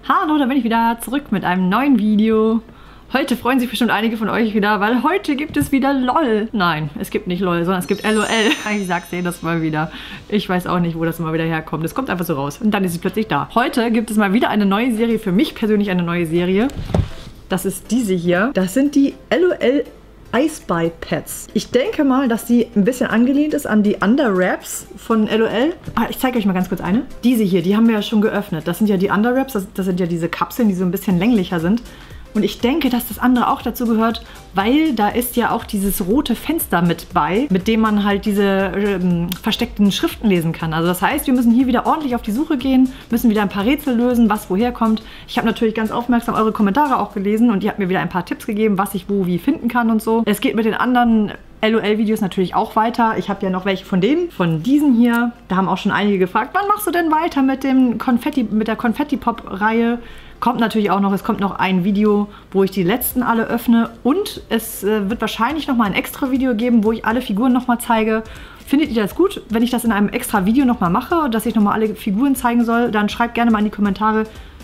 Hallo, da bin ich wieder zurück mit einem neuen Video. Heute freuen sich bestimmt einige von euch wieder, weil heute gibt es wieder LOL. Nein, es gibt nicht LOL, sondern es gibt LOL. Ich sag's jedes Mal wieder. Ich weiß auch nicht, wo das immer wieder herkommt. Es kommt einfach so raus und dann ist sie plötzlich da. Heute gibt es mal wieder eine neue Serie, für mich persönlich eine neue Serie. Das ist diese hier. Das sind die LOL Eisbei-Pads. Ich denke mal, dass die ein bisschen angelehnt ist an die Underwraps von LOL. Ich zeige euch mal ganz kurz eine. Diese hier, die haben wir ja schon geöffnet. Das sind ja die Underwraps, das sind ja diese Kapseln, die so ein bisschen länglicher sind. Und ich denke, dass das andere auch dazu gehört, weil da ist ja auch dieses rote Fenster mit bei, mit dem man halt diese versteckten Schriften lesen kann. Also das heißt, wir müssen hier wieder ordentlich auf die Suche gehen, müssen wieder ein paar Rätsel lösen, was woher kommt. Ich habe natürlich ganz aufmerksam eure Kommentare auch gelesen und ihr habt mir wieder ein paar Tipps gegeben, was ich wo wie finden kann und so. Es geht mit den anderen LOL-Videos natürlich auch weiter. Ich habe ja noch welche von denen, von diesen hier. Da haben auch schon einige gefragt, wann machst du denn weiter mit dem mit der Konfetti-Pop-Reihe? Kommt natürlich auch noch, es kommt noch ein Video, wo ich die letzten alle öffne und es wird wahrscheinlich noch mal ein extra Video geben, wo ich alle Figuren noch mal zeige. Findet ihr das gut, wenn ich das in einem extra Video noch mal mache, dass ich noch mal alle Figuren zeigen soll? Dann schreibt gerne mal in die Kommentare,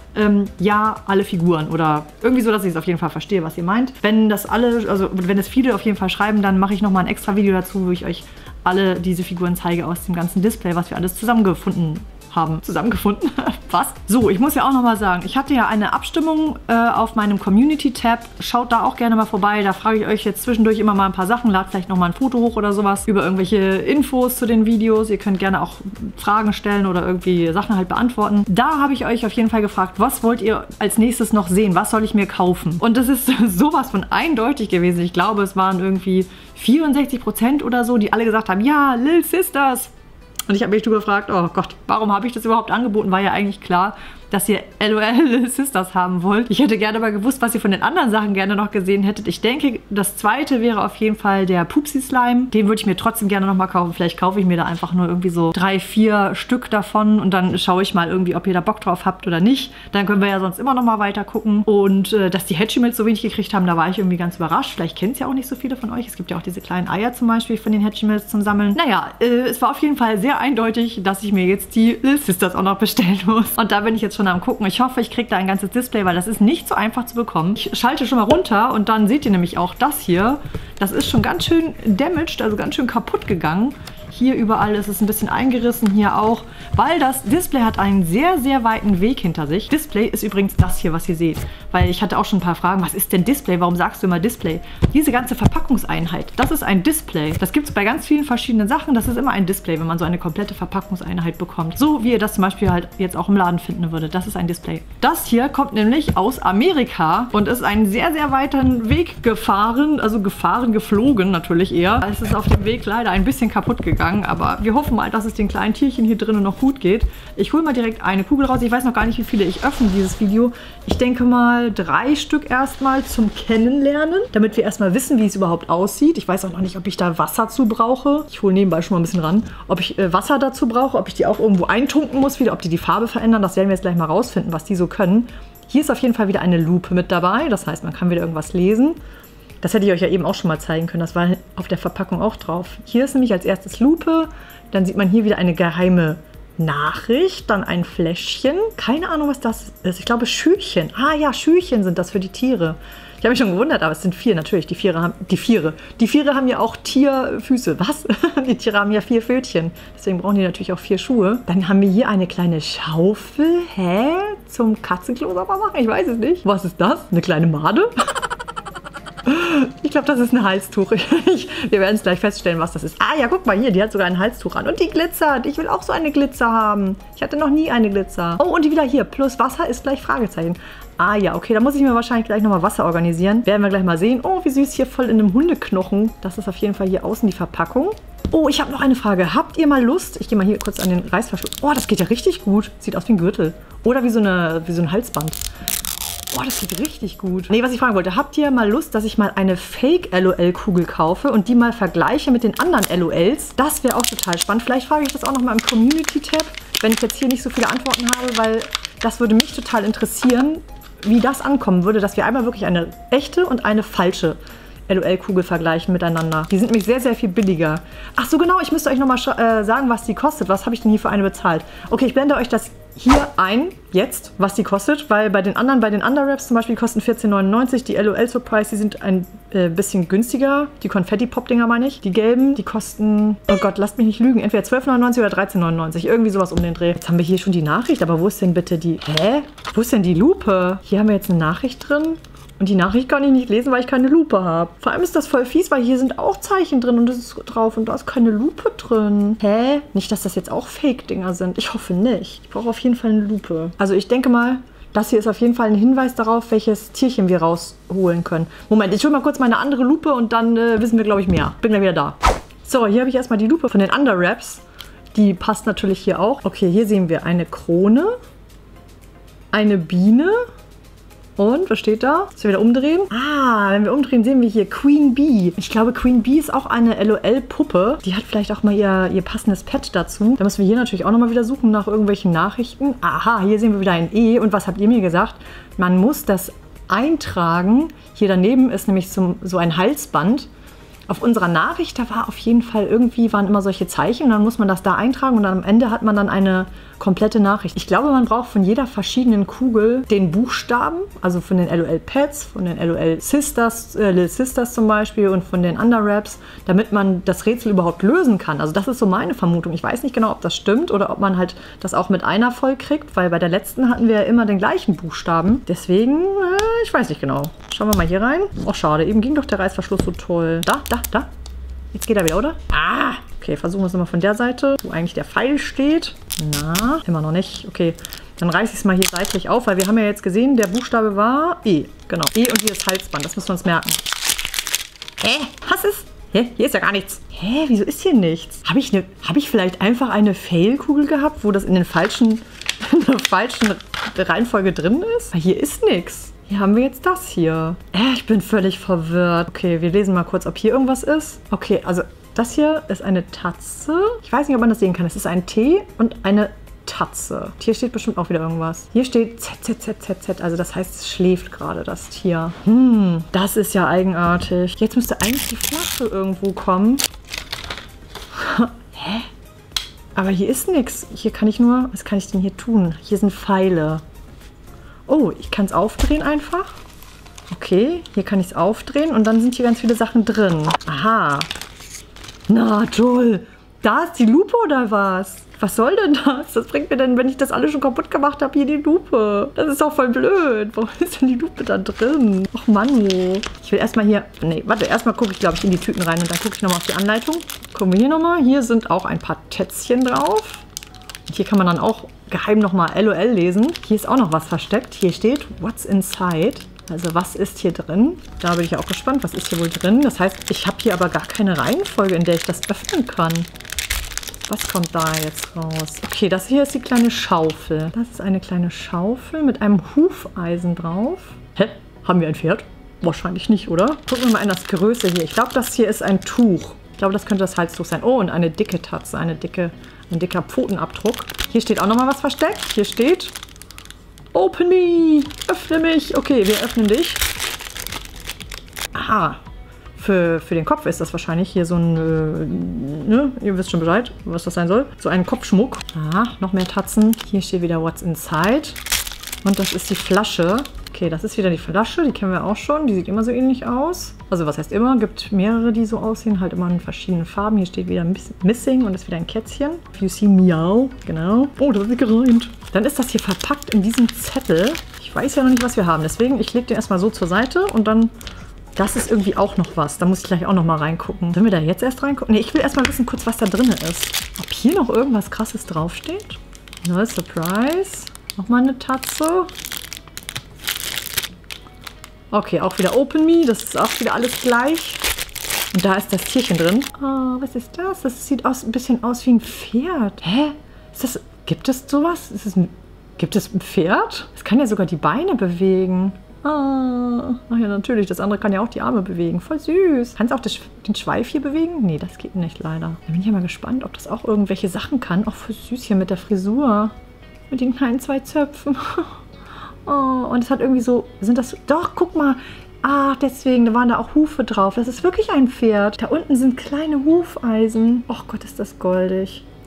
ja, alle Figuren oder irgendwie so, dass ich es auf jeden Fall verstehe, was ihr meint. Wenn das alle, also wenn es viele auf jeden Fall schreiben, dann mache ich noch mal ein extra Video dazu, wo ich euch alle diese Figuren zeige aus dem ganzen Display, was wir alles zusammengefunden haben. Zusammengefunden? Was? So, ich muss ja auch noch mal sagen, ich hatte ja eine Abstimmung auf meinem Community-Tab. Schaut da auch gerne mal vorbei. Da frage ich euch jetzt zwischendurch immer mal ein paar Sachen. Lad vielleicht noch mal ein Foto hoch oder sowas über irgendwelche Infos zu den Videos. Ihr könnt gerne auch Fragen stellen oder irgendwie Sachen halt beantworten. Da habe ich euch auf jeden Fall gefragt, was wollt ihr als nächstes noch sehen? Was soll ich mir kaufen? Und das ist sowas von eindeutig gewesen. Ich glaube, es waren irgendwie 64% oder so, die alle gesagt haben, ja, Lil Sisters. Und ich habe mich gefragt, oh Gott, warum habe ich das überhaupt angeboten? War ja eigentlich klar, dass ihr LOL Sisters haben wollt. Ich hätte gerne mal gewusst, was ihr von den anderen Sachen gerne noch gesehen hättet. Ich denke, das zweite wäre auf jeden Fall der Pupsi Slime. Den würde ich mir trotzdem gerne noch mal kaufen. Vielleicht kaufe ich mir da einfach nur irgendwie so 3, 4 Stück davon und dann schaue ich mal irgendwie, ob ihr da Bock drauf habt oder nicht. Dann können wir ja sonst immer noch mal weiter gucken. Und dass die Hatchimals so wenig gekriegt haben, da war ich irgendwie ganz überrascht. Vielleicht kennen es ja auch nicht so viele von euch. Es gibt ja auch diese kleinen Eier zum Beispiel von den Hatchimals zum Sammeln. Naja, es war auf jeden Fall sehr eindeutig, dass ich mir jetzt die Lil Sisters auch noch bestellen muss. Und da bin ich jetzt schon am gucken. Ich hoffe, ich kriege da ein ganzes Display, weil das ist nicht so einfach zu bekommen. Ich schalte schon mal runter und dann seht ihr nämlich auch das hier. Das ist schon ganz schön damaged, also ganz schön kaputt gegangen. Hier überall ist es ein bisschen eingerissen, hier auch, weil das Display hat einen sehr, sehr weiten Weg hinter sich. Display ist übrigens das hier, was ihr seht. Weil ich hatte auch schon ein paar Fragen, was ist denn Display? Warum sagst du immer Display? Diese ganze Verpackungseinheit, das ist ein Display. Das gibt es bei ganz vielen verschiedenen Sachen. Das ist immer ein Display, wenn man so eine komplette Verpackungseinheit bekommt. So wie ihr das zum Beispiel halt jetzt auch im Laden finden würdet. Das ist ein Display. Das hier kommt nämlich aus Amerika und ist einen sehr, sehr weiten Weg gefahren. Also geflogen natürlich eher. Es ist auf dem Weg leider ein bisschen kaputt gegangen. Aber wir hoffen mal, dass es den kleinen Tierchen hier drinnen noch gut geht. Ich hole mal direkt eine Kugel raus. Ich weiß noch gar nicht, wie viele ich öffne dieses Video. Ich denke mal 3 Stück erstmal zum Kennenlernen, damit wir erstmal wissen, wie es überhaupt aussieht. Ich weiß auch noch nicht, ob ich da Wasser zu brauche. Ich hole nebenbei schon mal ein bisschen ran. Ob ich Wasser dazu brauche, ob ich die auch irgendwo eintunken muss, wieder, ob die Farbe verändern. Das werden wir jetzt gleich mal rausfinden, was die so können. Hier ist auf jeden Fall wieder eine Lupe mit dabei. Das heißt, man kann wieder irgendwas lesen. Das hätte ich euch ja eben auch schon mal zeigen können. Das war auf der Verpackung auch drauf. Hier ist nämlich als erstes Lupe. Dann sieht man hier wieder eine geheime Nachricht. Dann ein Fläschchen. Keine Ahnung, was das ist. Ich glaube Schüchchen. Ah ja, Schüchchen sind das für die Tiere. Ich habe mich schon gewundert, aber es sind 4 natürlich. Die Viere haben ja auch Tierfüße. Was? Die Tiere haben ja 4 Pfötchen. Deswegen brauchen die natürlich auch 4 Schuhe. Dann haben wir hier eine kleine Schaufel. Hä? Zum Katzenklo sauber machen? Ich weiß es nicht. Was ist das? Eine kleine Made? Ich glaube, das ist ein Halstuch. Wir werden es gleich feststellen, was das ist. Ah ja, guck mal hier, die hat sogar ein Halstuch an. Und die glitzert. Ich will auch so eine Glitzer haben. Ich hatte noch nie eine Glitzer. Oh, und die wieder hier. Plus Wasser ist gleich Fragezeichen. Ah ja, okay, da muss ich mir wahrscheinlich gleich nochmal Wasser organisieren. Werden wir gleich mal sehen. Oh, wie süß, hier voll in einem Hundeknochen. Das ist auf jeden Fall hier außen die Verpackung. Oh, ich habe noch eine Frage. Habt ihr mal Lust? Ich gehe mal hier kurz an den Reißverschluss. Oh, das geht ja richtig gut. Sieht aus wie ein Gürtel. Oder wie so ein Halsband. Oh, das sieht richtig gut. Nee, was ich fragen wollte, habt ihr mal Lust, dass ich mal eine Fake-LOL-Kugel kaufe und die mal vergleiche mit den anderen LOLs? Das wäre auch total spannend. Vielleicht frage ich das auch noch mal im Community-Tab, wenn ich jetzt hier nicht so viele Antworten habe, weil das würde mich total interessieren, wie das ankommen würde, dass wir einmal wirklich eine echte und eine falsche LOL-Kugel vergleichen miteinander. Die sind nämlich sehr, sehr viel billiger. Ach so, genau, ich müsste euch nochmal sagen, was die kostet. Was habe ich denn hier für eine bezahlt? Okay, ich blende euch das hier ein, jetzt, was die kostet, weil bei den anderen, bei den Underwraps zum Beispiel, die kosten 14,99. Die LOL Surprise, die sind ein bisschen günstiger. Die Konfetti-Pop-Dinger meine ich. Die gelben, die kosten, oh Gott, lasst mich nicht lügen, entweder 12,99 oder 13,99. Irgendwie sowas um den Dreh. Jetzt haben wir hier schon die Nachricht, aber wo ist denn bitte die, Wo ist denn die Lupe? Hier haben wir jetzt eine Nachricht drin. Und die Nachricht kann ich nicht lesen, weil ich keine Lupe habe. Vor allem ist das voll fies, weil hier sind auch Zeichen drin und das ist drauf und da ist keine Lupe drin. Hä? Nicht, dass das jetzt auch Fake-Dinger sind. Ich hoffe nicht. Ich brauche auf jeden Fall eine Lupe. Also ich denke mal, das hier ist auf jeden Fall ein Hinweis darauf, welches Tierchen wir rausholen können. Moment, ich hole mal kurz meine andere Lupe und dann wissen wir, glaube ich, mehr. Bin gleich wieder da. So, hier habe ich erstmal die Lupe von den Underwraps. Die passt natürlich hier auch. Okay, hier sehen wir eine Krone, eine Biene. Und, was steht da? Müssen wir wieder umdrehen? Ah, wenn wir umdrehen, sehen wir hier Queen Bee. Ich glaube, Queen Bee ist auch eine LOL-Puppe. Die hat vielleicht auch mal ihr passendes Pet dazu. Da müssen wir hier natürlich auch nochmal wieder suchen nach irgendwelchen Nachrichten. Aha, hier sehen wir wieder ein E. Und was habt ihr mir gesagt? Man muss das eintragen. Hier daneben ist nämlich so ein Halsband. Auf unserer Nachricht, da war auf jeden Fall irgendwie, waren immer solche Zeichen und dann muss man das da eintragen und dann am Ende hat man dann eine komplette Nachricht. Ich glaube, man braucht von jeder verschiedenen Kugel den Buchstaben, also von den LOL Pets, von den LOL Sisters, Little Sisters zum Beispiel und von den Underwraps, damit man das Rätsel überhaupt lösen kann. Also das ist so meine Vermutung. Ich weiß nicht genau, ob das stimmt oder ob man halt das auch mit einer voll kriegt, weil bei der letzten hatten wir ja immer den gleichen Buchstaben. Deswegen, ich weiß nicht genau. Schauen wir mal hier rein. Oh, schade. Eben ging doch der Reißverschluss so toll. Da. Jetzt geht er wieder, oder? Ah! Okay, versuchen wir es nochmal von der Seite, wo eigentlich der Pfeil steht. Na, immer noch nicht. Okay, dann reiße ich es mal hier seitlich auf, weil wir haben ja jetzt gesehen, der Buchstabe war E. Genau, E und hier das Halsband. Das müssen wir uns merken. Hä? Was ist? Hä? Hier ist ja gar nichts. Hä? Wieso ist hier nichts? Habe ich vielleicht einfach eine Fail-Kugel gehabt, wo das in der falschen Reihenfolge drin ist? Weil hier ist nichts. Hier haben wir jetzt das hier. Ich bin völlig verwirrt. Okay, wir lesen mal kurz, ob hier irgendwas ist. Okay, also das hier ist eine Tatze. Ich weiß nicht, ob man das sehen kann. Es ist ein T und eine Tatze. Hier steht bestimmt auch wieder irgendwas. Hier steht ZZZZZ. Also das heißt, es schläft gerade, das Tier. Das ist ja eigenartig. Jetzt müsste eigentlich die Flasche irgendwo kommen. Hä? Aber hier ist nichts. Hier kann ich nur... Was kann ich denn hier tun? Hier sind Pfeile. Oh, ich kann es aufdrehen einfach. Okay, hier kann ich es aufdrehen und dann sind hier ganz viele Sachen drin. Aha. Na toll. Da ist die Lupe oder was? Was soll denn das? Das bringt mir denn, wenn ich das alles schon kaputt gemacht habe, hier die Lupe. Das ist doch voll blöd. Warum ist denn die Lupe da drin? Och Mann. Ich will erstmal hier... Nee, warte. Erstmal gucke ich, glaube ich, in die Tüten rein und dann gucke ich nochmal auf die Anleitung. Gucken wir hier nochmal. Hier sind auch ein paar Tätzchen drauf. Und hier kann man dann auch geheim nochmal LOL lesen. Hier ist auch noch was versteckt. Hier steht What's inside. Also was ist hier drin? Da bin ich auch gespannt. Was ist hier wohl drin? Das heißt, ich habe hier aber gar keine Reihenfolge, in der ich das öffnen kann. Was kommt da jetzt raus? Okay, das hier ist die kleine Schaufel. Das ist eine kleine Schaufel mit einem Hufeisen drauf. Hä? Haben wir ein Pferd? Wahrscheinlich nicht, oder? Gucken wir mal in das Größe hier. Ich glaube, das hier ist ein Tuch. Ich glaube, das könnte das Halstuch sein. Oh, und eine dicke Tatze. Ein dicker Pfotenabdruck. Hier steht auch nochmal was versteckt. Hier steht Open me! Öffne mich! Okay, wir öffnen dich. Aha. Für den Kopf ist das wahrscheinlich hier so ein, ne? Ihr wisst schon Bescheid, was das sein soll. So ein Kopfschmuck. Ah, noch mehr Tatzen. Hier steht wieder What's inside. Und das ist die Flasche. Okay, das ist wieder die Flasche. Die kennen wir auch schon. Die sieht immer so ähnlich aus. Also was heißt immer? Gibt mehrere, die so aussehen. Halt immer in verschiedenen Farben. Hier steht wieder Missing und ist wieder ein Kätzchen. If you see Meow. Genau. Oh, das ist gereimt. Dann ist das hier verpackt in diesem Zettel. Ich weiß ja noch nicht, was wir haben. Deswegen, ich lege den erstmal so zur Seite und dann... Das ist irgendwie auch noch was. Da muss ich gleich auch noch mal reingucken. Sollen wir da jetzt erst reingucken? Nee, ich will erstmal wissen kurz, was da drin ist. Ob hier noch irgendwas Krasses draufsteht? No surprise. Nochmal eine Tatze. Okay, auch wieder Open Me. Das ist auch wieder alles gleich. Und da ist das Tierchen drin. Oh, was ist das? Das sieht ein bisschen aus wie ein Pferd. Hä? Ist das... Gibt es sowas? Gibt es ein Pferd? Es kann ja sogar die Beine bewegen. Ah, ach ja, natürlich. Das andere kann ja auch die Arme bewegen. Voll süß. Kann es auch den Schweif hier bewegen? Nee, das geht nicht leider. Da bin ich ja mal gespannt, ob das auch irgendwelche Sachen kann. Auch voll süß hier mit der Frisur. Mit den kleinen 2 Zöpfen. Oh, und es hat irgendwie so... Sind das... Doch, guck mal. Ach, deswegen, da waren da auch Hufe drauf. Das ist wirklich ein Pferd. Da unten sind kleine Hufeisen. Och Gott, ist das goldig.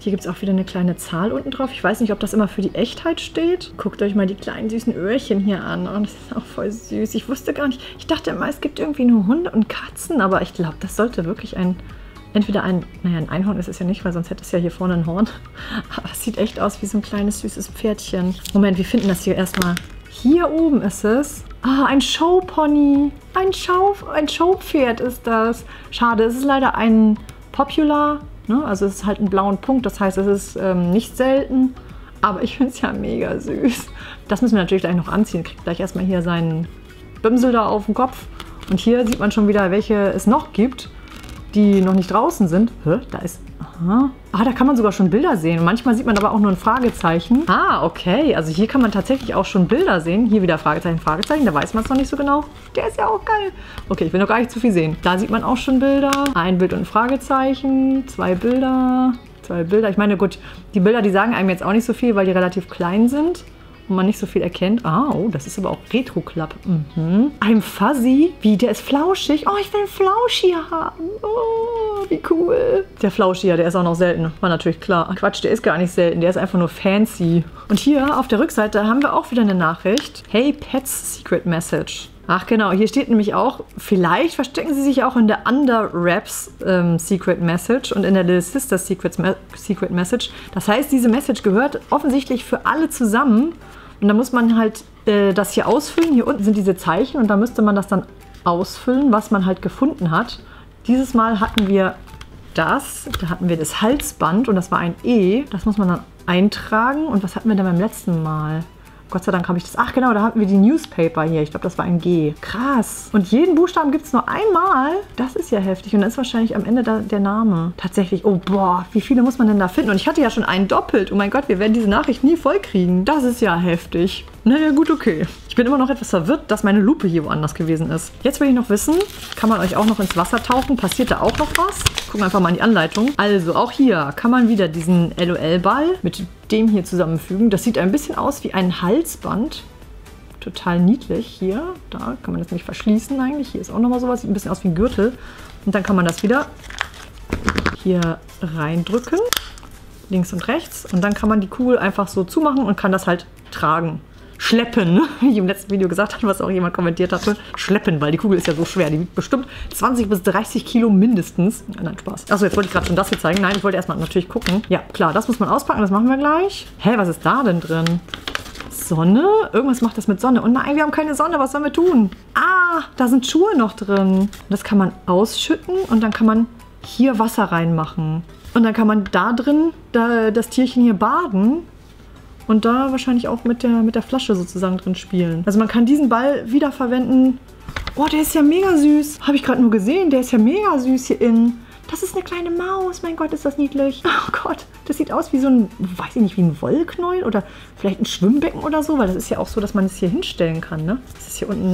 Hier gibt es auch wieder eine kleine Zahl unten drauf. Ich weiß nicht, ob das immer für die Echtheit steht. Guckt euch mal die kleinen süßen Öhrchen hier an. Oh, das ist auch voll süß. Ich wusste gar nicht. Ich dachte immer, es gibt irgendwie nur Hunde und Katzen. Aber ich glaube, das sollte wirklich entweder ein Einhorn ist es ja nicht, weil sonst hätte es ja hier vorne ein Horn. Aber es sieht echt aus wie so ein kleines süßes Pferdchen. Moment, wir finden das hier erstmal. Hier oben ist es. Ah, ein Showpony. Ein Showpferd ist das. Schade, es ist leider ein Popular. Ne? Also es ist halt einen blauen Punkt, das heißt, es ist nicht selten, aber ich finde es ja mega süß. Das müssen wir natürlich gleich noch anziehen. Kriegt gleich erstmal hier seinen Bimsel da auf dem Kopf. Und hier sieht man schon wieder, welche es noch gibt, die noch nicht draußen sind. Hä? Da ist... Aha. Ah, da kann man sogar schon Bilder sehen. Manchmal sieht man aber auch nur ein Fragezeichen. Ah, okay. Also hier kann man tatsächlich auch schon Bilder sehen. Hier wieder Fragezeichen, Fragezeichen. Da weiß man es noch nicht so genau. Der ist ja auch geil. Okay, ich will noch gar nicht zu viel sehen. Da sieht man auch schon Bilder. Ein Bild und ein Fragezeichen. 2 Bilder. 2 Bilder. Ich meine, gut, die Bilder, die sagen einem jetzt auch nicht so viel, weil die relativ klein sind. Und man nicht so viel erkennt. Ah, oh, das ist aber auch Retro-Club. Mhm. Ein Fuzzy. Wie, der ist flauschig. Oh, ich will einen Flauschi haben. Oh, wie cool. Der Flauschi, der ist auch noch selten. War natürlich klar. Ach, Quatsch, der ist gar nicht selten. Der ist einfach nur fancy. Und hier auf der Rückseite haben wir auch wieder eine Nachricht. Hey, Pets Secret Message. Ach genau, hier steht nämlich auch, vielleicht verstecken sie sich auch in der Under Wraps Secret Message und in der Little Sister Secret Message. Das heißt, diese Message gehört offensichtlich für alle zusammen. Und da muss man halt das hier ausfüllen. Hier unten sind diese Zeichen und da müsste man das dann ausfüllen, was man halt gefunden hat. Dieses Mal hatten wir das. Da hatten wir das Halsband und das war ein E. Das muss man dann eintragen. Und was hatten wir denn beim letzten Mal? Gott sei Dank habe ich das. Ach genau, da hatten wir die Newspaper hier. Ich glaube, das war ein G. Krass. Und jeden Buchstaben gibt es nur einmal. Das ist ja heftig. Und dann ist wahrscheinlich am Ende der Name. Tatsächlich. Oh, boah. Wie viele muss man denn da finden? Und ich hatte ja schon einen doppelt. Oh mein Gott, wir werden diese Nachricht nie voll kriegen. Das ist ja heftig. Naja, gut, okay. Ich bin immer noch etwas verwirrt, dass meine Lupe hier woanders gewesen ist. Jetzt will ich noch wissen, kann man euch auch noch ins Wasser tauchen? Passiert da auch noch was? Gucken wir einfach mal in die Anleitung. Also, auch hier kann man wieder diesen LOL-Ball mit dem hier zusammenfügen. Das sieht ein bisschen aus wie ein Halsband. Total niedlich hier. Da kann man das nicht verschließen eigentlich. Hier ist auch nochmal sowas. Sieht ein bisschen aus wie ein Gürtel. Und dann kann man das wieder hier reindrücken. Links und rechts. Und dann kann man die Kugel einfach so zumachen und kann das halt tragen. Schleppen, wie ich im letzten Video gesagt habe, was auch jemand kommentiert hatte. Schleppen, weil die Kugel ist ja so schwer. Die wiegt bestimmt 20 bis 30 Kilo mindestens. Nein, Spaß. Achso, jetzt wollte ich gerade schon das hier zeigen. Nein, ich wollte erstmal natürlich gucken. Ja, klar, das muss man auspacken, das machen wir gleich. Hä, was ist da denn drin? Sonne? Irgendwas macht das mit Sonne. Oh nein, wir haben keine Sonne, was sollen wir tun? Ah, da sind Schuhe noch drin. Das kann man ausschütten und dann kann man hier Wasser reinmachen. Und dann kann man da drin das Tierchen hier baden. Und da wahrscheinlich auch mit der Flasche sozusagen drin spielen. Also man kann diesen Ball wiederverwenden. Oh, der ist ja mega süß. Habe ich gerade nur gesehen. Der ist ja mega süß hier innen. Das ist eine kleine Maus. Mein Gott, ist das niedlich. Oh Gott, das sieht aus wie so ein, weiß ich nicht, wie ein Wollknäuel oder vielleicht ein Schwimmbecken oder so. Weil das ist ja auch so, dass man es hier hinstellen kann, ne? Das ist hier unten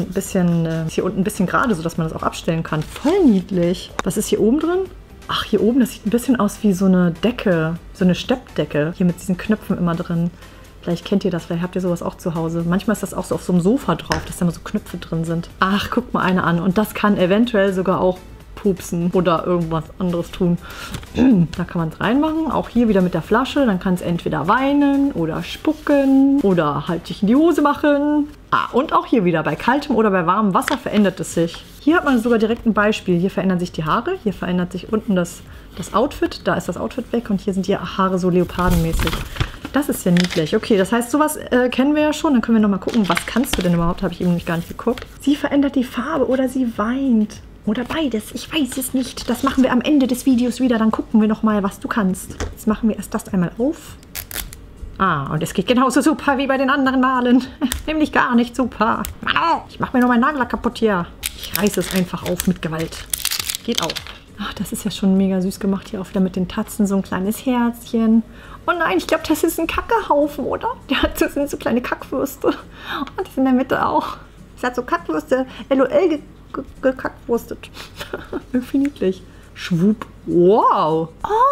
ein bisschen gerade, sodass man das auch abstellen kann. Voll niedlich. Was ist hier oben drin? Ach, hier oben, das sieht ein bisschen aus wie so eine Decke. So eine Steppdecke. Hier mit diesen Knöpfen immer drin. Vielleicht kennt ihr das, vielleicht habt ihr sowas auch zu Hause. Manchmal ist das auch so auf so einem Sofa drauf, dass da immer so Knöpfe drin sind. Ach, guckt mal eine an. Und das kann eventuell sogar auch pupsen oder irgendwas anderes tun. Da kann man es reinmachen. Auch hier wieder mit der Flasche. Dann kann es entweder weinen oder spucken oder halt sich in die Hose machen. Ah, und auch hier wieder bei kaltem oder bei warmem Wasser verändert es sich. Hier hat man sogar direkt ein Beispiel. Hier verändern sich die Haare. Hier verändert sich unten das Outfit. Da ist das Outfit weg und hier sind die Haare so leopardenmäßig. Das ist ja niedlich. Okay, das heißt, sowas kennen wir ja schon. Dann können wir nochmal gucken, was kannst du denn überhaupt? Habe ich eben nämlich gar nicht geguckt. Sie verändert die Farbe oder sie weint. Oder beides. Ich weiß es nicht. Das machen wir am Ende des Videos wieder. Dann gucken wir nochmal, was du kannst. Jetzt machen wir erst das einmal auf. Ah, und es geht genauso super wie bei den anderen Malen. Nämlich gar nicht super. Mann, ich mache mir nur meinen Nagellack kaputt hier. Ich reiße es einfach auf mit Gewalt. Geht auch. Ach, das ist ja schon mega süß gemacht. Hier auch wieder mit den Tatzen. So ein kleines Herzchen. Oh nein, ich glaube, das ist ein Kackehaufen, oder? Das sind so kleine Kackwürste. Und das in der Mitte auch. Es hat so Kackwürste, LOL gekackwurstet. Irgendwie niedlich. Schwupp. Wow.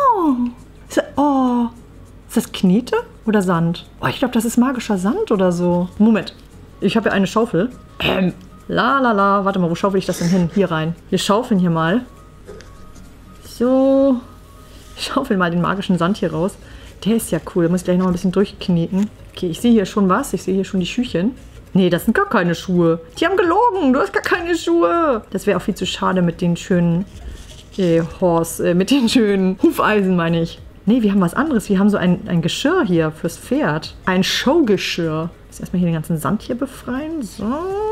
Oh. Ist das Knete oder Sand? Oh, ich glaube, das ist magischer Sand oder so. Moment. Ich habe ja eine Schaufel. Warte mal, wo schaufel ich das denn hin? Hier rein. Wir schaufeln hier mal. So. Ich schaufel mal den magischen Sand hier raus. Der ist ja cool. Da muss ich gleich noch ein bisschen durchkneten. Okay, ich sehe hier schon was. Ich sehe hier schon die Schüchen. Nee, das sind gar keine Schuhe. Die haben gelogen. Du hast gar keine Schuhe. Das wäre auch viel zu schade mit den schönen mit den schönen Hufeisen, meine ich. Nee, wir haben was anderes. Wir haben so ein Geschirr hier fürs Pferd. Ein Showgeschirr. Jetzt erstmal hier den ganzen Sand hier befreien. So.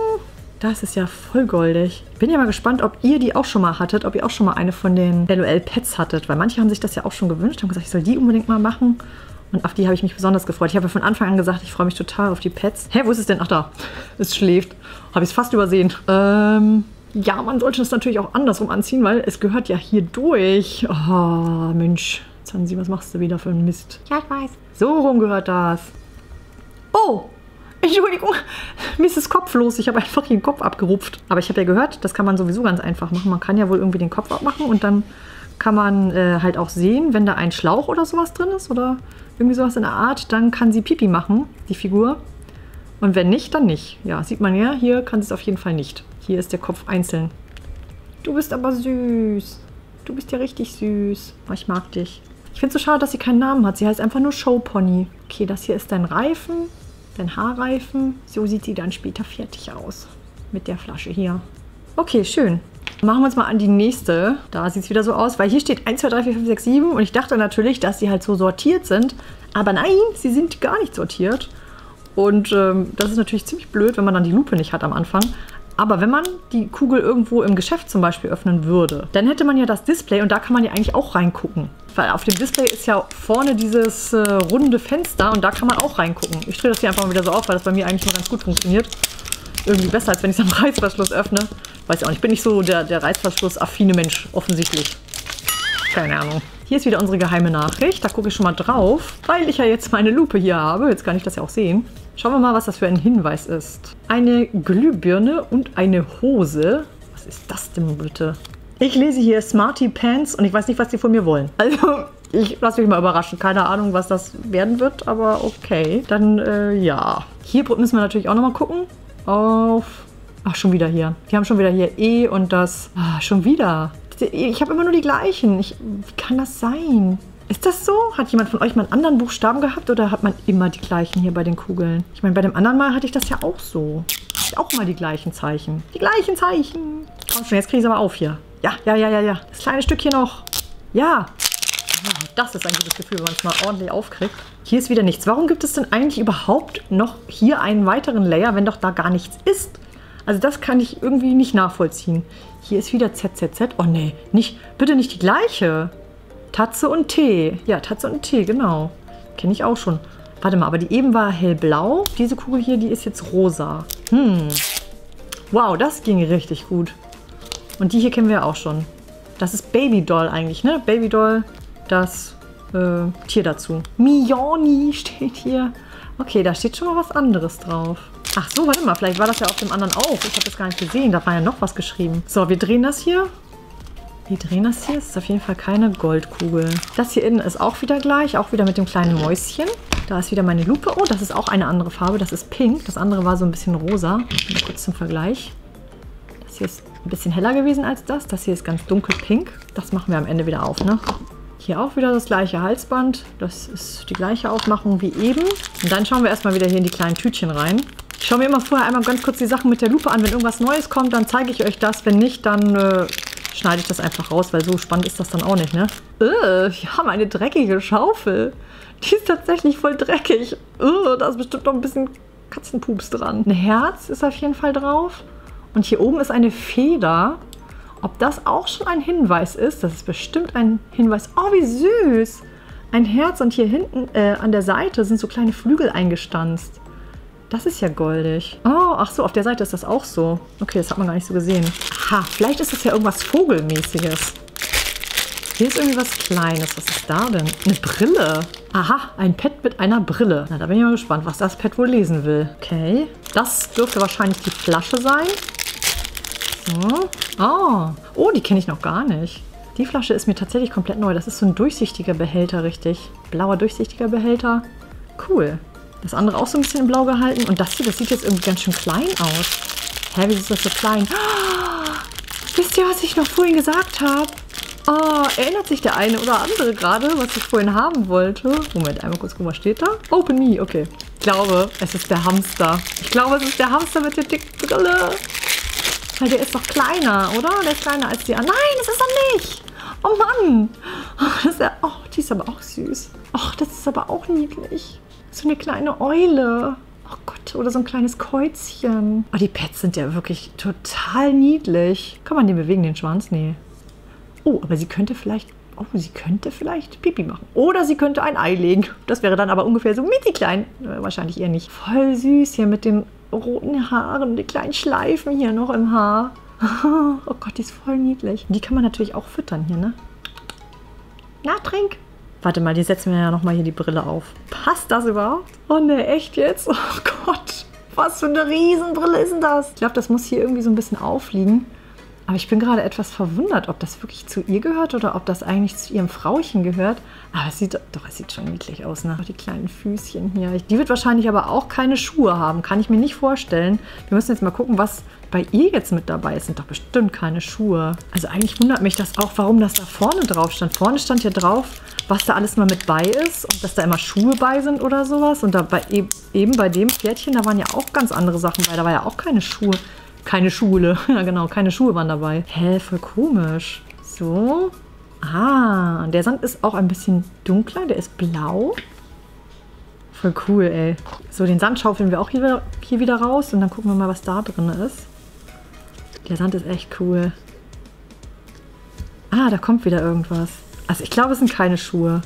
Das ist ja voll goldig. Ich bin ja mal gespannt, ob ihr die auch schon mal hattet. Ob ihr auch schon mal eine von den LOL-Pets hattet. Weil manche haben sich das ja auch schon gewünscht. Haben gesagt, ich soll die unbedingt mal machen. Und auf die habe ich mich besonders gefreut. Ich habe ja von Anfang an gesagt, ich freue mich total auf die Pets. Hä, wo ist es denn? Ach da. Es schläft. Habe ich es fast übersehen. Ja, man sollte es natürlich auch andersrum anziehen, weil es gehört ja hier durch. Oh, Mensch. Zanzi, was machst du wieder für einen Mist? Ja, ich weiß. So rum gehört das. Oh, Entschuldigung. Mir ist das kopflos. Ich habe einfach hier den Kopf abgerupft. Aber ich habe ja gehört, das kann man sowieso ganz einfach machen. Man kann ja wohl irgendwie den Kopf abmachen und dann kann man halt auch sehen, wenn da ein Schlauch oder sowas drin ist oder irgendwie sowas in der Art, dann kann sie Pipi machen, die Figur. Und wenn nicht, dann nicht. Ja, sieht man ja, hier kann sie es auf jeden Fall nicht. Hier ist der Kopf einzeln. Du bist aber süß. Du bist ja richtig süß. Oh, ich mag dich. Ich finde es so schade, dass sie keinen Namen hat. Sie heißt einfach nur Showpony. Okay, das hier ist dein Reifen, dein Haarreifen. So sieht sie dann später fertig aus. Mit der Flasche hier. Okay, schön. Machen wir uns mal an die nächste. Da sieht es wieder so aus, weil hier steht 1, 2, 3, 4, 5, 6, 7. Und ich dachte natürlich, dass sie halt so sortiert sind. Aber nein, sie sind gar nicht sortiert. Und das ist natürlich ziemlich blöd, wenn man dann die Lupe nicht hat am Anfang. Aber wenn man die Kugel irgendwo im Geschäft zum Beispiel öffnen würde, dann hätte man ja das Display und da kann man ja eigentlich auch reingucken. Weil auf dem Display ist ja vorne dieses runde Fenster und da kann man auch reingucken. Ich drehe das hier einfach mal wieder so auf, weil das bei mir eigentlich nur ganz gut funktioniert. Irgendwie besser, als wenn ich es am Reißverschluss öffne. Weiß ich auch nicht, ich bin nicht so der Reißverschluss-affine Mensch, offensichtlich. Keine Ahnung. Hier ist wieder unsere geheime Nachricht. Da gucke ich schon mal drauf, weil ich ja jetzt meine Lupe hier habe. Jetzt kann ich das ja auch sehen. Schauen wir mal, was das für ein Hinweis ist. Eine Glühbirne und eine Hose. Was ist das denn bitte? Ich lese hier Smarty Pants und ich weiß nicht, was die von mir wollen. Also, ich lasse mich mal überraschen. Keine Ahnung, was das werden wird, aber okay. Dann, ja. Hier müssen wir natürlich auch nochmal gucken. Ach, schon wieder hier. Die haben schon wieder hier E und das... Ah, schon wieder. Ich habe immer nur die gleichen. Wie kann das sein? Ist das so? Hat jemand von euch mal einen anderen Buchstaben gehabt oder hat man immer die gleichen hier bei den Kugeln? Ich meine, bei dem anderen Mal hatte ich das ja auch so. Ich hatte auch mal die gleichen Zeichen. Die gleichen Zeichen. Komm schon, jetzt kriege ich es aber auf hier. Ja. Das kleine Stück hier noch. Ja. Das ist ein gutes Gefühl, wenn man es mal ordentlich aufkriegt. Hier ist wieder nichts. Warum gibt es denn eigentlich überhaupt noch hier einen weiteren Layer, wenn doch da gar nichts ist? Also das kann ich irgendwie nicht nachvollziehen. Hier ist wieder ZZZ. Oh nee, bitte nicht die gleiche. Tatze und Tee. Ja, Tatze und Tee, genau. Kenne ich auch schon. Warte mal, aber die eben war hellblau. Diese Kugel hier, die ist jetzt rosa. Wow, das ging richtig gut. Und die hier kennen wir auch schon. Das ist Babydoll eigentlich, ne? Babydoll, das Tier dazu. Mioni steht hier. Okay, da steht schon mal was anderes drauf. Ach so, warte mal, vielleicht war das ja auf dem anderen auch. Ich habe das gar nicht gesehen, da war ja noch was geschrieben. So, wir drehen das hier. Es ist auf jeden Fall keine Goldkugel. Das hier innen ist auch wieder gleich, auch wieder mit dem kleinen Mäuschen. Da ist wieder meine Lupe. Oh, das ist auch eine andere Farbe, das ist pink. Das andere war so ein bisschen rosa. Mal kurz zum Vergleich. Das hier ist ein bisschen heller gewesen als das. Das hier ist ganz dunkelpink. Das machen wir am Ende wieder auf, ne? Hier auch wieder das gleiche Halsband. Das ist die gleiche Aufmachung wie eben. Und dann schauen wir erstmal wieder hier in die kleinen Tütchen rein. Ich schaue mir immer vorher einmal ganz kurz die Sachen mit der Lupe an. Wenn irgendwas Neues kommt, dann zeige ich euch das. Wenn nicht, dann schneide ich das einfach raus, weil so spannend ist das dann auch nicht, ne? Wir haben eine dreckige Schaufel. Die ist tatsächlich voll dreckig. Da ist bestimmt noch ein bisschen Katzenpups dran. Ein Herz ist auf jeden Fall drauf. Und hier oben ist eine Feder. Ob das auch schon ein Hinweis ist, das ist bestimmt ein Hinweis. Oh, wie süß! Ein Herz und hier hinten an der Seite sind so kleine Flügel eingestanzt. Das ist ja goldig. Oh, ach so, auf der Seite ist das auch so. Okay, das hat man gar nicht so gesehen. Aha, vielleicht ist das ja irgendwas Vogelmäßiges. Hier ist irgendwie was Kleines. Was ist da denn? Eine Brille. Aha, ein Pet mit einer Brille. Na, da bin ich mal gespannt, was das Pet wohl lesen will. Okay, das dürfte wahrscheinlich die Flasche sein. So. Oh, die kenne ich noch gar nicht. Die Flasche ist mir tatsächlich komplett neu. Das ist so ein durchsichtiger Behälter, richtig. Blauer, durchsichtiger Behälter. Cool. Das andere auch so ein bisschen in blau gehalten. Und das hier, das sieht jetzt irgendwie ganz schön klein aus. Hä, wieso ist das so klein? Oh, wisst ihr, was ich noch vorhin gesagt habe? Oh, erinnert sich der eine oder andere gerade, was ich vorhin haben wollte? Moment, einmal kurz gucken, was steht da? Open Me, okay. Ich glaube, es ist der Hamster. Ich glaube, es ist der Hamster mit der dicken Brille. Weil der ist doch kleiner, oder? Der ist kleiner als die anderen. Nein, das ist er nicht. Oh Mann. Oh, die ist aber auch süß. Ach, das ist aber auch niedlich. So eine kleine Eule. Oh Gott, oder so ein kleines Käuzchen. Oh, die Pets sind ja wirklich total niedlich. Kann man den bewegen, den Schwanz? Nee. Oh, aber sie könnte vielleicht Pipi machen. Oder sie könnte ein Ei legen. Das wäre dann aber ungefähr so mini klein. Wahrscheinlich eher nicht. Voll süß hier mit den roten Haaren und die kleinen Schleifen hier noch im Haar. Oh Gott, die ist voll niedlich. Die kann man natürlich auch füttern hier, ne? Na, trink. Warte mal, die setzen wir ja nochmal hier die Brille auf. Passt das überhaupt? Oh ne, echt jetzt? Oh Gott, was für eine Riesenbrille ist denn das? Ich glaube, das muss hier irgendwie so ein bisschen aufliegen. Aber ich bin gerade etwas verwundert, ob das wirklich zu ihr gehört oder ob das eigentlich zu ihrem Frauchen gehört. Aber es sieht schon niedlich aus, ne? Die kleinen Füßchen hier. Die wird wahrscheinlich aber auch keine Schuhe haben. Kann ich mir nicht vorstellen. Wir müssen jetzt mal gucken, was bei ihr jetzt mit dabei ist. Sind doch bestimmt keine Schuhe. Also eigentlich wundert mich das auch, warum das da vorne drauf stand. Vorne stand ja drauf, was da alles mal mit bei ist und dass da immer Schuhe bei sind oder sowas. Und da eben bei dem Pferdchen, da waren ja auch ganz andere Sachen bei. Da war ja auch keine Schuhe. Keine Schule. Ja genau, keine Schuhe waren dabei. Hä, voll komisch. So. Ah, der Sand ist auch ein bisschen dunkler. Der ist blau. Voll cool, ey. So, den Sand schaufeln wir auch hier wieder raus. Und dann gucken wir mal, was da drin ist. Der Sand ist echt cool. Ah, da kommt wieder irgendwas. Also ich glaube, es sind keine Schuhe.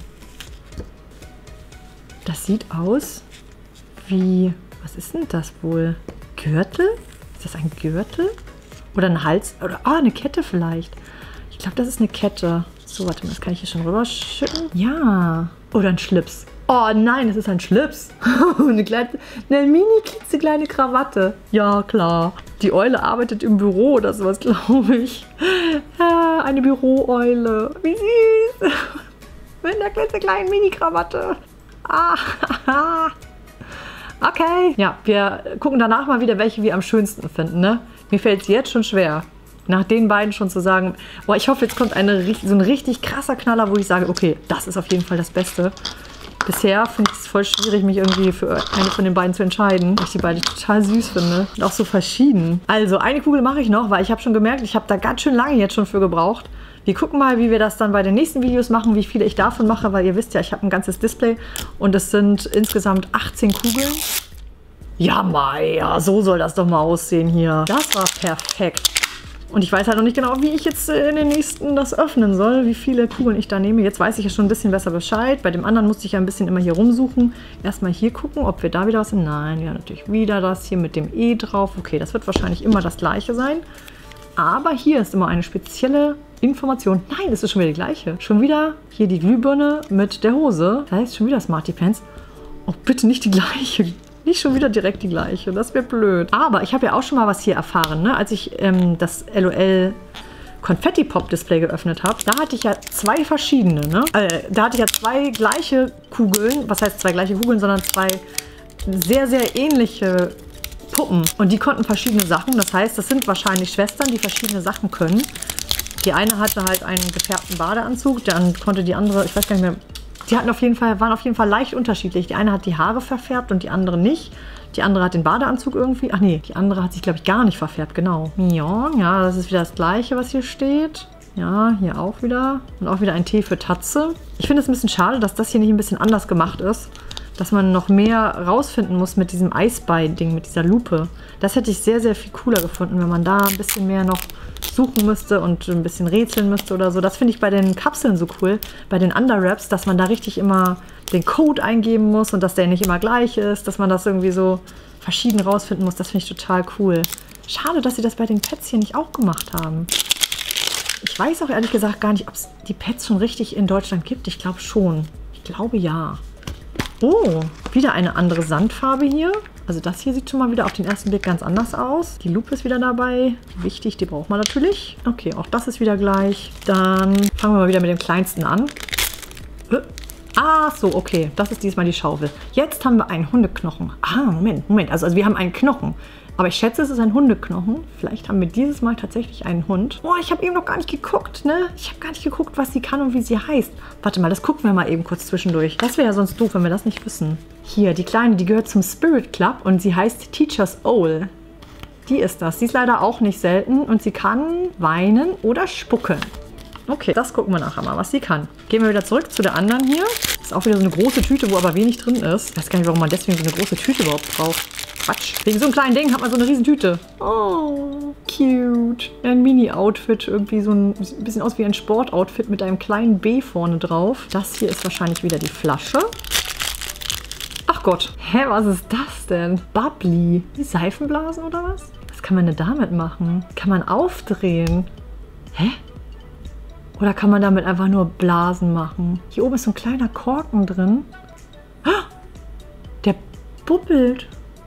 Das sieht aus wie... Was ist denn das wohl? Gürtel? Ist das ein Gürtel? Oder ein Hals? Oder eine Kette vielleicht. Ich glaube, das ist eine Kette. So, warte mal, das kann ich hier schon rüberschütten. Ja. Oder ein Schlips. Oh nein, es ist ein Schlips. eine mini-klitzekleine Krawatte. Ja, klar. Die Eule arbeitet im Büro oder sowas, glaube ich. Ja, eine Büroeule. Wie süß. Mit einer klitzekleinen Mini-Krawatte. Ah, okay. Ja, wir gucken danach mal wieder, welche wir am schönsten finden, ne? Mir fällt es jetzt schon schwer, nach den beiden schon zu sagen, boah, ich hoffe, jetzt kommt so ein richtig krasser Knaller, wo ich sage, okay, das ist auf jeden Fall das Beste. Bisher finde ich es voll schwierig, mich irgendwie für eine von den beiden zu entscheiden, weil ich die beiden total süß finde und auch so verschieden. Also, eine Kugel mache ich noch, weil ich habe schon gemerkt, ich habe da ganz schön lange jetzt schon für gebraucht. Wir gucken mal, wie wir das dann bei den nächsten Videos machen, wie viele ich davon mache, weil ihr wisst ja, ich habe ein ganzes Display und es sind insgesamt 18 Kugeln. Ja, Maya, so soll das doch mal aussehen hier. Das war perfekt. Und ich weiß halt noch nicht genau, wie ich jetzt in den nächsten das öffnen soll, wie viele Kugeln ich da nehme. Jetzt weiß ich ja schon ein bisschen besser Bescheid. Bei dem anderen musste ich ja ein bisschen immer hier rumsuchen. Erstmal hier gucken, ob wir da wieder was sind. Nein, ja, natürlich wieder das hier mit dem E drauf. Okay, das wird wahrscheinlich immer das gleiche sein. Aber hier ist immer eine spezielle Information. Nein, es ist schon wieder die gleiche. Schon wieder hier die Glühbirne mit der Hose. Das heißt schon wieder Smarty Pants. Oh, bitte nicht die gleiche. Nicht schon wieder direkt die gleiche. Das wäre blöd. Aber ich habe ja auch schon mal was hier erfahren, ne? Als ich das LOL Konfetti-Pop-Display geöffnet habe. Da hatte ich ja zwei verschiedene, ne? Da hatte ich ja zwei gleiche Kugeln. Was heißt zwei gleiche Kugeln, sondern zwei sehr, sehr ähnliche Puppen. Und die konnten verschiedene Sachen. Das heißt, das sind wahrscheinlich Schwestern, die verschiedene Sachen können. Die eine hatte halt einen gefärbten Badeanzug, dann konnte die andere, ich weiß gar nicht mehr, die hatten waren auf jeden Fall leicht unterschiedlich. Die eine hat die Haare verfärbt und die andere nicht. Die andere hat den Badeanzug irgendwie. Ach nee, die andere hat sich, glaube ich, gar nicht verfärbt. Genau. Ja, das ist wieder das Gleiche, was hier steht. Ja, hier auch wieder. Und auch wieder ein T für Tatze. Ich finde es ein bisschen schade, dass das hier nicht ein bisschen anders gemacht ist. Dass man noch mehr rausfinden muss mit diesem Eisbein-Ding, mit dieser Lupe. Das hätte ich sehr, sehr viel cooler gefunden, wenn man da ein bisschen mehr noch suchen müsste und ein bisschen rätseln müsste oder so. Das finde ich bei den Kapseln so cool, bei den Underwraps, dass man da richtig immer den Code eingeben muss und dass der nicht immer gleich ist, dass man das irgendwie so verschieden rausfinden muss. Das finde ich total cool. Schade, dass sie das bei den Pets hier nicht auch gemacht haben. Ich weiß auch ehrlich gesagt gar nicht, ob es die Pets schon richtig in Deutschland gibt. Ich glaube schon. Ich glaube ja. Oh, wieder eine andere Sandfarbe hier. Also das hier sieht schon mal wieder auf den ersten Blick ganz anders aus. Die Lupe ist wieder dabei. Wichtig, die braucht man natürlich. Okay, auch das ist wieder gleich. Dann fangen wir mal wieder mit dem kleinsten an. Ah, so, okay. Das ist diesmal die Schaufel. Jetzt haben wir einen Hundeknochen. Ah, Moment. Also wir haben einen Knochen. Aber ich schätze, es ist ein Hundeknochen. Vielleicht haben wir dieses Mal tatsächlich einen Hund. Oh, ich habe eben noch gar nicht geguckt, ne? Ich habe gar nicht geguckt, was sie kann und wie sie heißt. Warte mal, das gucken wir mal eben kurz zwischendurch. Das wäre ja sonst doof, wenn wir das nicht wissen. Hier, die Kleine, die gehört zum Spirit Club und sie heißt Teacher's Owl. Die ist das. Sie ist leider auch nicht selten und sie kann weinen oder spucken. Okay, das gucken wir nachher mal, was sie kann. Gehen wir wieder zurück zu der anderen hier. Das ist auch wieder so eine große Tüte, wo aber wenig drin ist. Ich weiß gar nicht, warum man deswegen so eine große Tüte überhaupt braucht. Quatsch. Wegen so einem kleinen Ding hat man so eine riesen Tüte. Oh, cute. Ein Mini-Outfit. Irgendwie so ein bisschen aus wie ein Sportoutfit mit einem kleinen B vorne drauf. Das hier ist wahrscheinlich wieder die Flasche. Ach Gott. Hä, was ist das denn? Bubbly. Die Seifenblasen oder was? Was kann man denn damit machen? Kann man aufdrehen? Hä? Oder kann man damit einfach nur Blasen machen? Hier oben ist so ein kleiner Korken drin. Der bubbelt.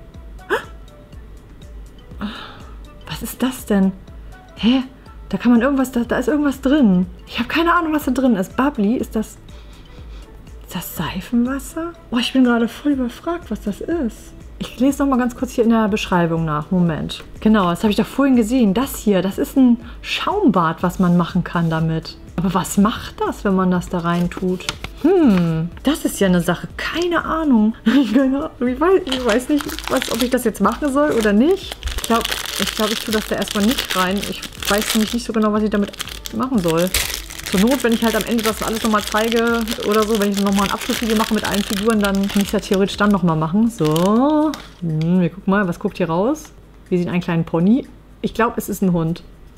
Was ist das denn? Hä? Da kann man irgendwas, da ist irgendwas drin. Ich habe keine Ahnung, was da drin ist. Bubbly, ist das Seifenwasser? Oh, ich bin gerade voll überfragt, was das ist. Ich lese noch mal ganz kurz hier in der Beschreibung nach. Moment. Genau, das habe ich doch vorhin gesehen. Das hier, das ist ein Schaumbad, was man machen kann damit. Aber was macht das, wenn man das da rein tut? Das ist ja eine Sache. Keine Ahnung. Ich weiß nicht, ob ich das jetzt machen soll oder nicht. Ich glaube, ich tue das da erstmal nicht rein. Ich weiß nämlich nicht so genau, was ich damit machen soll. Zur Not, wenn ich halt am Ende das alles nochmal zeige oder so, wenn ich nochmal ein Abschlussvideo mache mit allen Figuren, dann kann ich es ja theoretisch dann nochmal machen. So. Wir gucken mal, was guckt hier raus? Wir sehen einen kleinen Pony. Ich glaube, es ist ein Hund.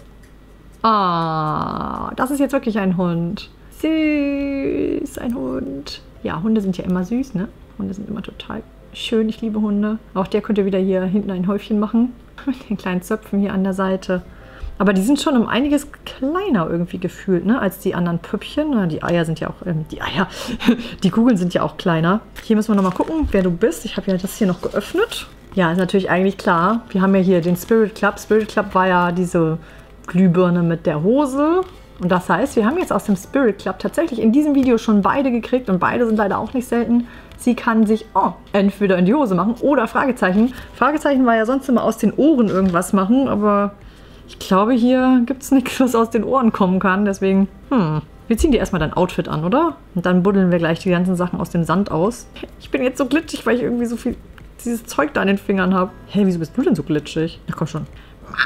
Ah, das ist jetzt wirklich ein Hund. Süß, ein Hund. Ja, Hunde sind ja immer süß, ne? Hunde sind immer total schön. Ich liebe Hunde. Auch der könnte wieder hier hinten ein Häufchen machen. Mit den kleinen Zöpfen hier an der Seite. Aber die sind schon um einiges kleiner irgendwie gefühlt, ne? Als die anderen Püppchen. Die Eier sind ja auch, die Kugeln sind ja auch kleiner. Hier müssen wir nochmal gucken, wer du bist. Ich habe ja das hier noch geöffnet. Ja, ist natürlich eigentlich klar. Wir haben ja hier den Spirit Club. Spirit Club war ja diese Glühbirne mit der Hose. Und das heißt, wir haben jetzt aus dem Spirit Club tatsächlich in diesem Video schon beide gekriegt. Und beide sind leider auch nicht selten. Sie kann sich entweder in die Hose machen oder Fragezeichen. Fragezeichen war ja sonst immer aus den Ohren irgendwas machen. Aber ich glaube, hier gibt es nichts, was aus den Ohren kommen kann. Deswegen, wir ziehen dir erstmal dein Outfit an, oder? Und dann buddeln wir gleich die ganzen Sachen aus dem Sand aus. Ich bin jetzt so glitschig, weil ich irgendwie so viel dieses Zeug da an den Fingern habe. Hey, wieso bist du denn so glitschig? Na komm schon.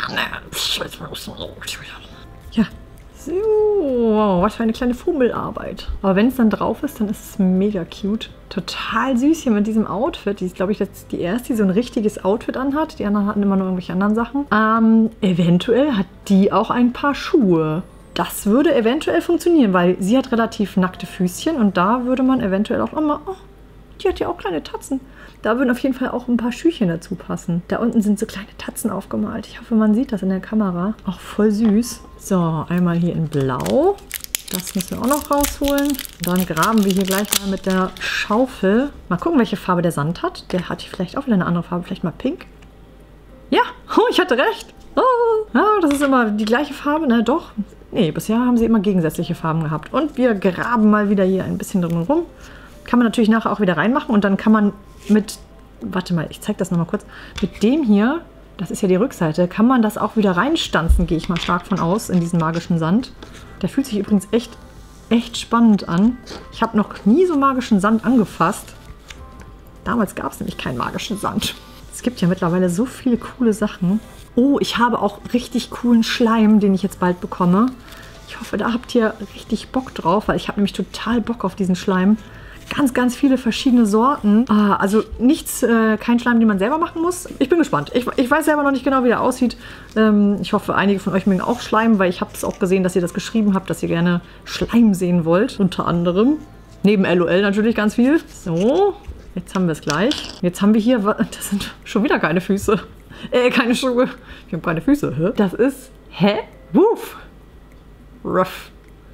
Ja. So, was für eine kleine Fummelarbeit. Aber wenn es dann drauf ist, dann ist es mega cute. Total süß hier mit diesem Outfit. Die ist, glaube ich, jetzt die erste, die so ein richtiges Outfit anhat. Die anderen hatten immer nur irgendwelche anderen Sachen. Eventuell hat die auch ein paar Schuhe. Das würde eventuell funktionieren, weil sie hat relativ nackte Füßchen. Und da würde man eventuell auch immer... Oh, die hat ja auch kleine Tatzen. Da würden auf jeden Fall auch ein paar Schüchchen dazu passen. Da unten sind so kleine Tatzen aufgemalt. Ich hoffe, man sieht das in der Kamera. Auch voll süß. So, einmal hier in Blau. Das müssen wir auch noch rausholen. Und dann graben wir hier gleich mal mit der Schaufel. Mal gucken, welche Farbe der Sand hat. Der hat vielleicht auch wieder eine andere Farbe. Vielleicht mal pink. Ja, oh, ich hatte recht. Oh, ja, das ist immer die gleiche Farbe. Na doch. Nee, bisher haben sie immer gegensätzliche Farben gehabt. Und wir graben mal wieder hier ein bisschen drin rum. Kann man natürlich nachher auch wieder reinmachen. Und dann kann man mit... Warte mal, ich zeige das nochmal kurz. Mit dem hier... Das ist ja die Rückseite. Kann man das auch wieder reinstanzen, gehe ich mal stark von aus, in diesen magischen Sand. Der fühlt sich übrigens echt spannend an. Ich habe noch nie so magischen Sand angefasst. Damals gab es nämlich keinen magischen Sand. Es gibt ja mittlerweile so viele coole Sachen. Oh, ich habe auch richtig coolen Schleim, den ich jetzt bald bekomme. Ich hoffe, da habt ihr richtig Bock drauf, weil ich habe nämlich total Bock auf diesen Schleim. Ganz viele verschiedene Sorten. Also kein Schleim, den man selber machen muss. Ich bin gespannt. Ich weiß selber noch nicht genau, wie der aussieht. Ich hoffe, einige von euch mögen auch Schleim, weil ich habe es auch gesehen, dass ihr das geschrieben habt, dass ihr gerne Schleim sehen wollt. Unter anderem. Neben LOL natürlich ganz viel. So, jetzt haben wir es gleich. Jetzt haben wir hier, das sind schon wieder keine Füße. Keine Schuhe. Ich habe keine Füße. Hä? Das ist, Woof. Ruff.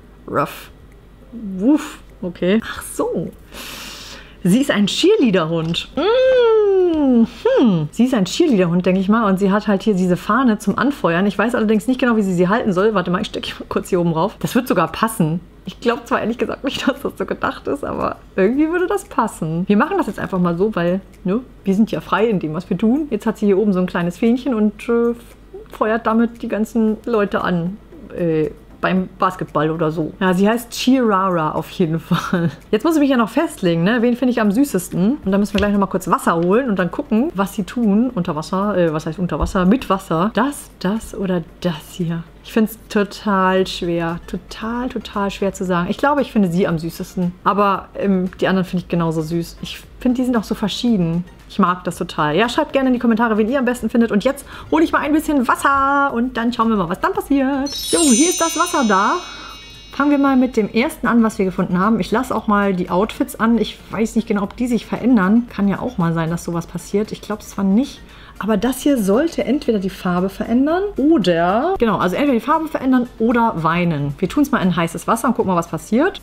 Woof. Okay. Ach so. Sie ist ein Cheerleader-Hund. Sie ist ein Cheerleader-Hund, denke ich mal. Und sie hat halt hier diese Fahne zum Anfeuern. Ich weiß allerdings nicht genau, wie sie halten soll. Warte mal, ich stecke mal kurz hier oben drauf. Das wird sogar passen. Ich glaube zwar ehrlich gesagt nicht, dass das so gedacht ist, aber irgendwie würde das passen. Wir machen das jetzt einfach mal so, weil ne, wir sind ja frei in dem, was wir tun. Jetzt hat sie hier oben so ein kleines Fähnchen und feuert damit die ganzen Leute an. Beim Basketball oder so. Ja, sie heißt Chirara auf jeden Fall. Jetzt muss ich mich ja noch festlegen, ne? Wen finde ich am süßesten? Und dann müssen wir gleich nochmal kurz Wasser holen und dann gucken, was sie tun unter Wasser. Was heißt unter Wasser? Mit Wasser. Das oder das hier. Ich finde es total schwer. Total schwer zu sagen. Ich glaube, ich finde sie am süßesten. Aber die anderen finde ich genauso süß. Ich finde, die sind auch so verschieden. Ich mag das total. Ja, schreibt gerne in die Kommentare, wen ihr am besten findet. Und jetzt hole ich mal ein bisschen Wasser und dann schauen wir mal, was dann passiert. So, hier ist das Wasser da. Fangen wir mal mit dem ersten an, was wir gefunden haben. Ich lasse auch mal die Outfits an. Ich weiß nicht genau, ob die sich verändern. Kann ja auch mal sein, dass sowas passiert. Ich glaube es zwar nicht. Aber das hier sollte entweder die Farbe verändern oder... Genau, also entweder die Farbe verändern oder weinen. Wir tun es mal in heißes Wasser und gucken mal, was passiert.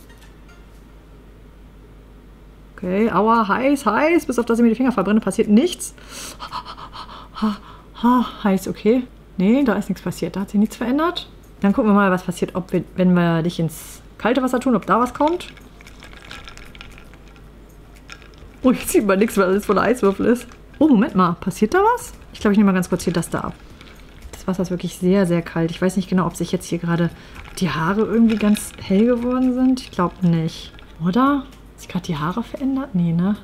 Okay, aua, heiß. Bis auf das ich mir die Finger verbrenne, passiert nichts. Heiß, okay. Nee, da ist nichts passiert. Da hat sich nichts verändert. Dann gucken wir mal, was passiert, wenn wir dich ins kalte Wasser tun, ob da was kommt. Oh, jetzt sieht man nichts, weil alles voller Eiswürfel ist. Oh, Moment mal. Passiert da was? Ich glaube, ich nehme mal ganz kurz hier das da ab. Das Wasser ist wirklich sehr, sehr kalt. Ich weiß nicht genau, ob sich jetzt hier gerade die Haare irgendwie ganz hell geworden sind. Ich glaube nicht. Oder? Hat sich gerade die Haare verändert? Nee, ne?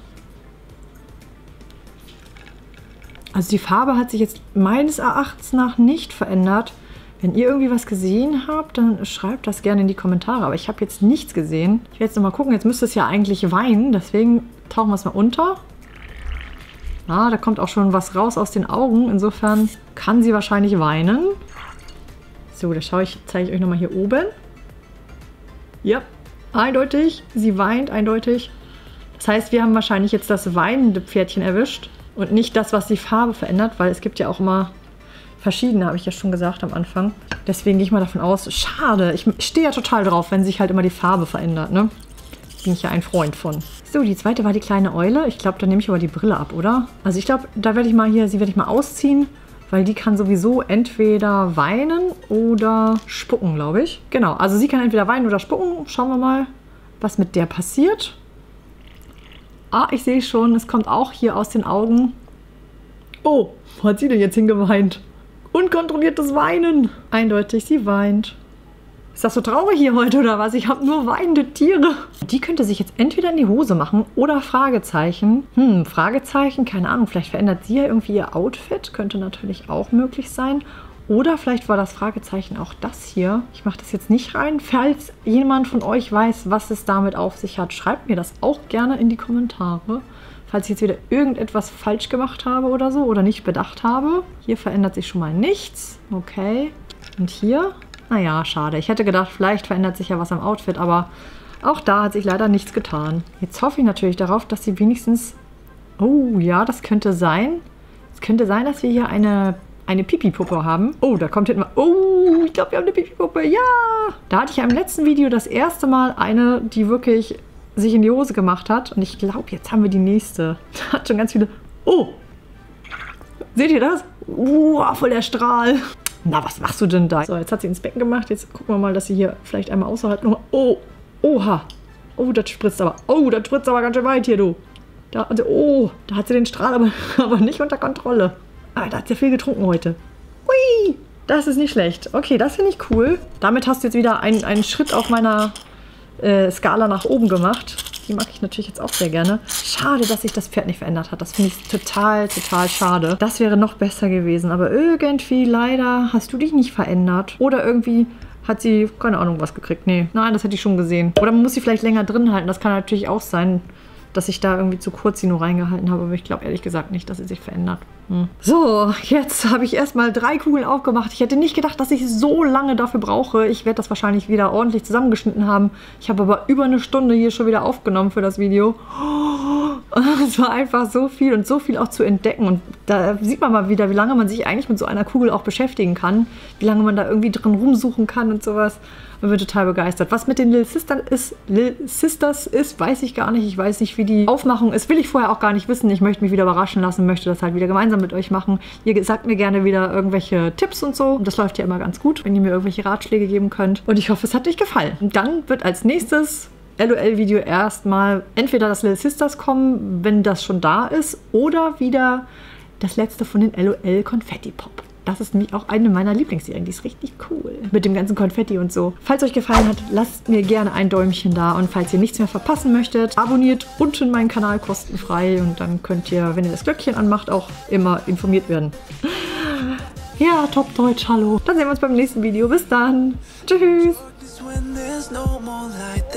Also die Farbe hat sich jetzt meines Erachtens nach nicht verändert. Wenn ihr irgendwie was gesehen habt, dann schreibt das gerne in die Kommentare. Aber ich habe jetzt nichts gesehen. Ich werde jetzt nochmal gucken. Jetzt müsste es ja eigentlich weinen. Deswegen tauchen wir es mal unter. Ah, da kommt auch schon was raus aus den Augen. Insofern kann sie wahrscheinlich weinen. So, da zeige ich euch nochmal hier oben. Ja, eindeutig. Sie weint, eindeutig. Das heißt, wir haben wahrscheinlich jetzt das weinende Pferdchen erwischt. Und nicht das, was die Farbe verändert. Weil es gibt ja auch immer verschiedene, habe ich ja schon gesagt am Anfang. Deswegen gehe ich mal davon aus, schade. Ich stehe ja total drauf, wenn sich halt immer die Farbe verändert, ne? Bin ich ja ein Freund von. So, die zweite war die kleine Eule. Ich glaube, da nehme ich aber die Brille ab, oder? Also ich glaube, da werde ich mal sie werde ich mal ausziehen, weil die kann sowieso entweder weinen oder spucken, glaube ich. Genau, also sie kann entweder weinen oder spucken. Schauen wir mal, was mit der passiert. Ah, ich sehe schon, es kommt auch hier aus den Augen. Oh, wo hat sie denn jetzt hingeweint? Unkontrolliertes Weinen. Eindeutig, sie weint. Ist das so traurig hier heute oder was? Ich habe nur weinende Tiere. Die könnte sich jetzt entweder in die Hose machen oder Fragezeichen. Fragezeichen, keine Ahnung. Vielleicht verändert sie ja irgendwie ihr Outfit. Könnte natürlich auch möglich sein. Oder vielleicht war das Fragezeichen auch das hier. Ich mache das jetzt nicht rein. Falls jemand von euch weiß, was es damit auf sich hat, schreibt mir das auch gerne in die Kommentare. Falls ich jetzt wieder irgendetwas falsch gemacht habe oder so oder nicht bedacht habe. Hier verändert sich schon mal nichts. Okay. Und hier? Naja, schade. Ich hätte gedacht, vielleicht verändert sich ja was am Outfit, aber auch da hat sich leider nichts getan. Jetzt hoffe ich natürlich darauf, dass sie wenigstens... Oh, ja, das könnte sein. Es könnte sein, dass wir hier eine Pipi-Puppe haben. Oh, da kommt hinten mal... Oh, ich glaube, wir haben eine Pipi-Puppe. Ja! Da hatte ich ja im letzten Video das erste Mal eine, die wirklich sich in die Hose gemacht hat. Und ich glaube, jetzt haben wir die nächste. Da hat schon ganz viele... Oh! Seht ihr das? Voll der Strahl. Na, was machst du denn da? So, jetzt hat sie ins Becken gemacht. Jetzt gucken wir mal, dass sie hier vielleicht einmal außerhalb noch... Oh, oha. Oh, das spritzt aber. Oh, das spritzt aber ganz schön weit hier, du. Da, also, oh, da hat sie den Strahl aber nicht unter Kontrolle. Ah, da hat sie viel getrunken heute. Hui, das ist nicht schlecht. Okay, das finde ich cool. Damit hast du jetzt wieder einen Schritt auf meiner Skala nach oben gemacht. Die mag ich natürlich jetzt auch sehr gerne. Schade, dass sich das Pferd nicht verändert hat. Das finde ich total schade. Das wäre noch besser gewesen. Aber irgendwie, leider, hast du dich nicht verändert. Oder irgendwie hat sie, keine Ahnung, was gekriegt. Nee, nein, das hätte ich schon gesehen. Oder man muss sie vielleicht länger drin halten. Das kann natürlich auch sein, dass ich da irgendwie zu kurz sie nur reingehalten habe. Aber ich glaube ehrlich gesagt nicht, dass sie sich verändert. So, jetzt habe ich erstmal 3 Kugeln aufgemacht. Ich hätte nicht gedacht, dass ich so lange dafür brauche. Ich werde das wahrscheinlich wieder ordentlich zusammengeschnitten haben. Ich habe aber über eine Stunde hier schon wieder aufgenommen für das Video. Oh, Es war einfach so viel und so viel auch zu entdecken. Und da sieht man mal wieder, wie lange man sich eigentlich mit so einer Kugel auch beschäftigen kann. Wie lange man da irgendwie drin rumsuchen kann und sowas. Man wird total begeistert. Was mit den Little Sisters ist, weiß ich gar nicht. Ich weiß nicht, wie die Aufmachung ist. Will ich vorher auch gar nicht wissen. Ich möchte mich wieder überraschen lassen, möchte das halt wieder gemeinsam mit euch machen. Ihr sagt mir gerne wieder irgendwelche Tipps und so. Das läuft ja immer ganz gut, wenn ihr mir irgendwelche Ratschläge geben könnt. Und ich hoffe, es hat euch gefallen. Und dann wird als nächstes LOL-Video erstmal entweder das Little Sisters kommen, wenn das schon da ist, oder wieder das letzte von den LOL Konfetti Pop. Das ist nämlich auch eine meiner Lieblingsserien. Die ist richtig cool. Mit dem ganzen Konfetti und so. Falls euch gefallen hat, lasst mir gerne ein Däumchen da. Und falls ihr nichts mehr verpassen möchtet, abonniert unten meinen Kanal kostenfrei. Und dann könnt ihr, wenn ihr das Glöckchen anmacht, auch immer informiert werden. Ja, top Deutsch, hallo. Dann sehen wir uns beim nächsten Video. Bis dann. Tschüss.